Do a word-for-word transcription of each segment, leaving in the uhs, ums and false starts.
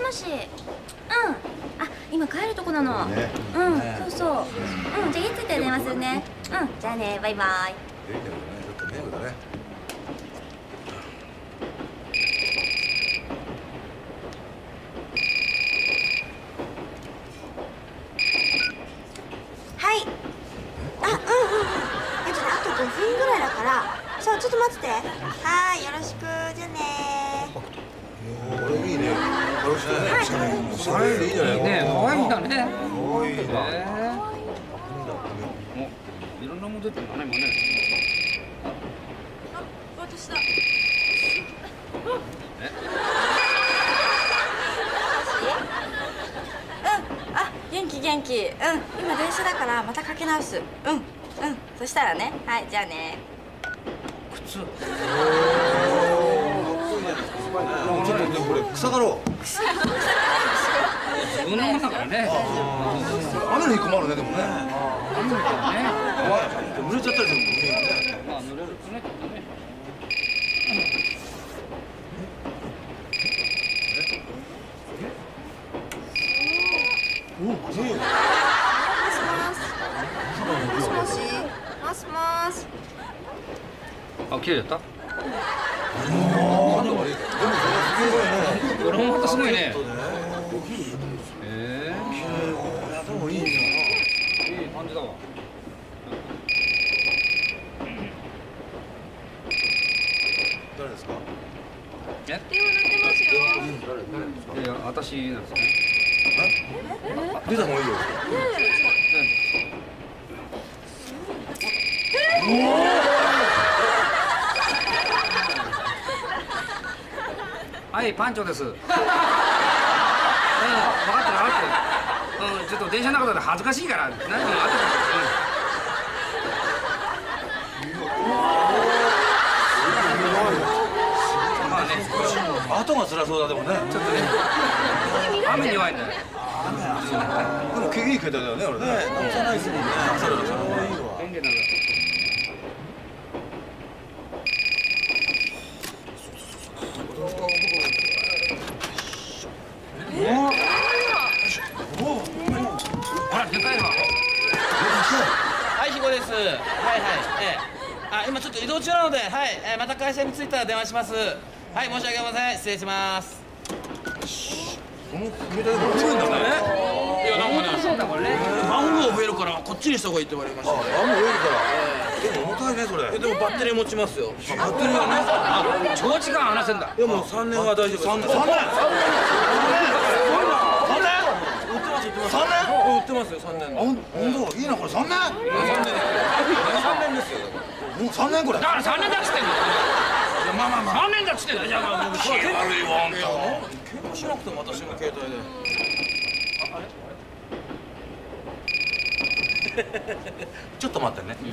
もし。うん。あ、今帰るとこなの。うん、そうそう。うん、じゃあ家着いて電話するね。うん、じゃあね、バイバイ。 いいけどね、ちょっと迷惑だね。 はい。あ、うんうんうん。えっとね、あとごふんぐらいだから。そう、ちょっと待ってて。はい、よろしく。じゃあね。 これいいね。よろしくね。シャレでいいじゃない。 ね、可愛いんだね。 可愛いな。 いろんなもの出てるんだね、今ね。 あ、私だ。 え？ うん、あ、元気元気。うん、今電車だからまたかけ直す。うん、うん、そしたらね。はい、じゃあね。 靴。 ちょっとこれ草がろう。 草がろう。 自分のものだからね。 雨に困るねでもね。 雨だからね。 濡れちゃったりするもんね。 まあ濡れるとね。 おお、そう。 もしもし。もしもし。 あ、綺麗だった？ ああ、でも悪い。でもこれもまたすごいね。 へえ。 でもいいじゃん。 いい感じだわ。 誰ですか？ え？ 電話鳴ってますよ。 誰誰ですか？ いや、私なんですね。 出た方がいいよ。 はい、パンチョです。うん、分かってる分かってる。うん、ちょっと電車の中で恥ずかしいから。何もあってる。まあね、 後が辛そうだでもね。 ちょっとね、雨に弱いんだよ。 でもいい携帯だよね、俺ね。直さないですもんね。直されるから。いいわ。 便利なんだ。ほら、でかいわ。 はい、ひごです。はいはい。ええ。あ、今ちょっと移動中なので、はい、えー、また会社に着いたら電話します。はい、申し訳ありません。失礼します。 この携帯でも来るんだね。 いや、なんかね、 そうだこれね。 番号増えるからこっちにした方がいいって言われました。 あ、あんま多いから。でも重たいね、それ。 え、でもバッテリー持ちますよ。 バッテリーはね。 長時間話せんだ。 いや、もうさんねんは大丈夫です。さんねん。さんねん。さんねん。売ってますよ、さんねん。 あ、ほんと、いいな、これ三年。 さんねん。さんねんですよ。 もう三年これ。 だから三年だっつってんの。 まあまあまあ。 三年だっつってんの。じゃあまあもう気悪いわ、あんた。 喧嘩しなくても私の携帯で。 ちょっと待ってね。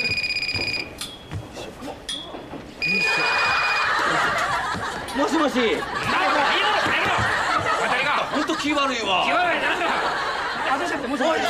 もしもし。 はい、ほら、いいだろ、いいだろ。当たりが。 本当気悪いわ。 気悪いな。私だってもしもし。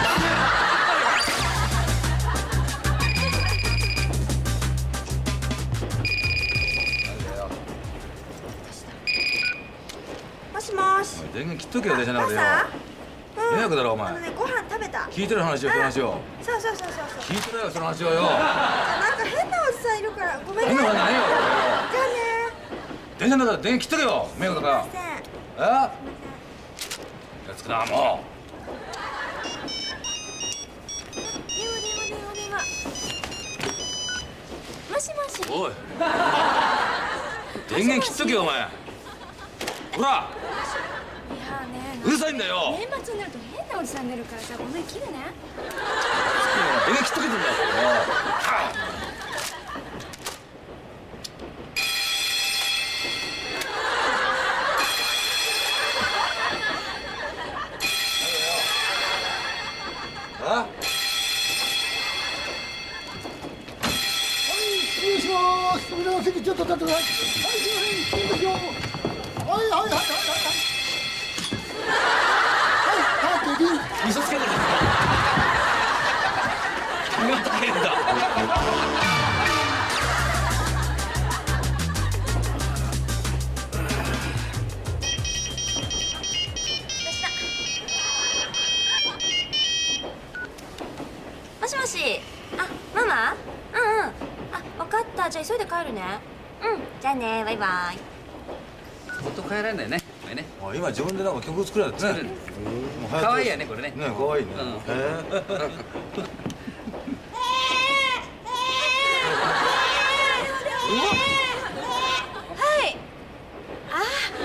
もしもし。 電源切っとけよ、電車の中でよ。 うん、 迷惑だろ、お前。 あのね、ご飯食べた。 聞いてる話よ、その話を。 そうそうそうそうそう。 聞いてるよ、その話をよ。 なんか変なおじさんいるからごめんね。 変なことないよ。 じゃあね。 電車の中で電源切っとけよ、迷惑だから。 すいません。 え？やつくな、もう。 電話電話電話電話。もしもし。 おい。電源切っとけよ、お前。ほら。 いやね、 うるさいんだよ。 年末になると変なおじさん出るからさ、ごめん、切るね。 電源切っとけってんだよ。あ？ 失礼します。腕の席ちょっと立ってください。はい、すいません、いいですよ。はいはいはいはいはい。はい、立てり。 味噌つけてる。君は大変だ。 しもし。あ、ママ？うんうん。あ、わかった。じゃあ急いで帰るね。うん。じゃあね。バイバイ。 ずっと帰らないんだよね。ね。 あ、今自分でなんか曲作られてね。 可愛いやねこれね。 ね、可愛いね。 はい。あ、もし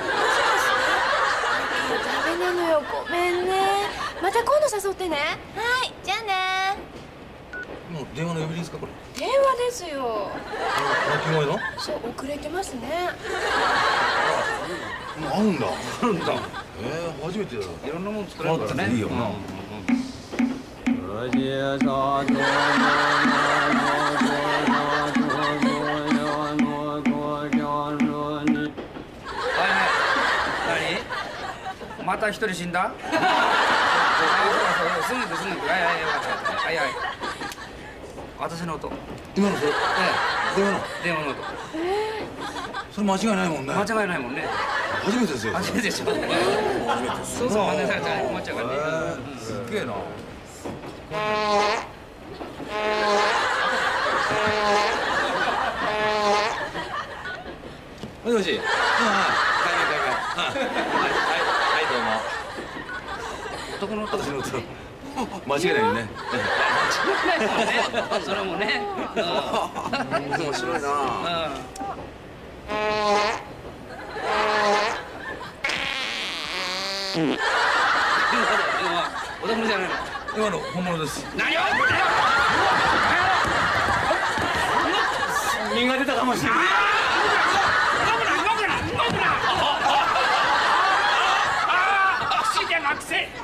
もし。ダメなのよ。ごめんね。また今度誘ってね。 はい。じゃあね。 もう電話の呼び鈴ですかこれ？ 電話ですよ。 鳴き声の？ そう、遅れてますね。 もう合うんだ。 あるんだ。 ええ、初めてだ。 いろんなもの作れるからね。 いいよな。 また一人死んだ？ああ、そうそう、すぐですぐ。はいはいはいはい。私の音。 今のそれ？電話の？ 電話の音。 それ間違いないもんね。 間違いないもんね。 初めてですよ。 初めてでしょ。そうそう、真似されたら困っちゃうからね。 すっげえな。もしもし。はいはいはいはいはいどうも。 男の音。 私の音。間違いないよね。 間違いないもんね。それもね。 面白いな。 男のじゃないの。 今の本物です。 何を？ 身が出たかもしれない。 口じゃなくせ。